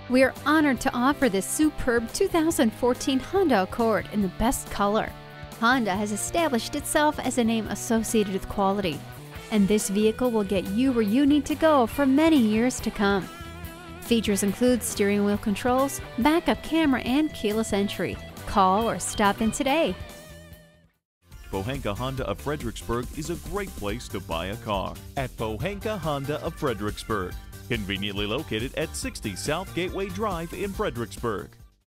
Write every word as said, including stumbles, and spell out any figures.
We are honored to offer this superb two thousand fourteen Honda Accord in the best color. Honda has established itself as a name associated with quality, and this vehicle will get you where you need to go for many years to come. Features include steering wheel controls, backup camera, and keyless entry. Call or stop in today. Pohanka Honda of Fredericksburg is a great place to buy a car. At Pohanka Honda of Fredericksburg, conveniently located at sixty South Gateway Drive in Fredericksburg.